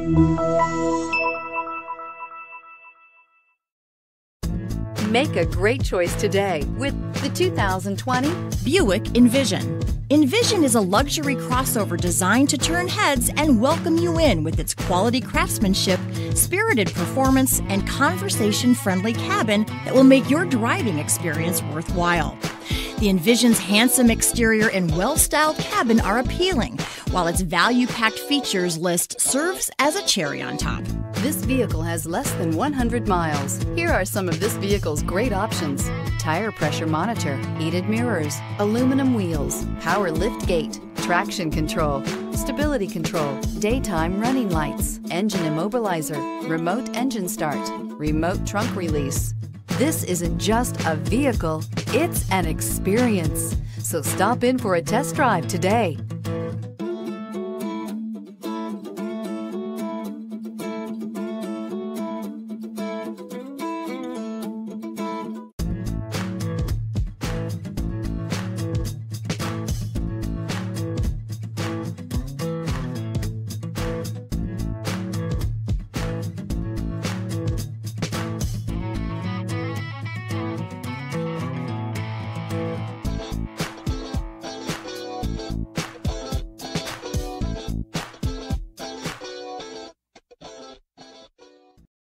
Make a great choice today with the 2020 Buick Envision. Envision is a luxury crossover designed to turn heads and welcome you in with its quality craftsmanship, spirited performance, and conversation-friendly cabin that will make your driving experience worthwhile. The Envision's handsome exterior and well-styled cabin are appealing, while its value-packed features list serves as a cherry on top. This vehicle has less than 100 miles. Here are some of this vehicle's great options: tire pressure monitor, heated mirrors, aluminum wheels, power lift gate, traction control, stability control, daytime running lights, engine immobilizer, remote engine start, remote trunk release. This isn't just a vehicle, it's an experience. So stop in for a test drive today.